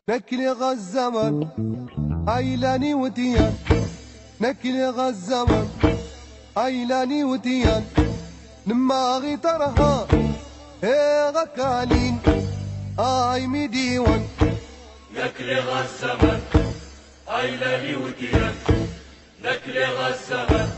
نكلي غزمان عيلاني وتيان نكلي غزمان عيلاني وتيان نماغي طرها غكالين آي ديوان نكلي غزمان عيلاني وتيان نكلي غزمان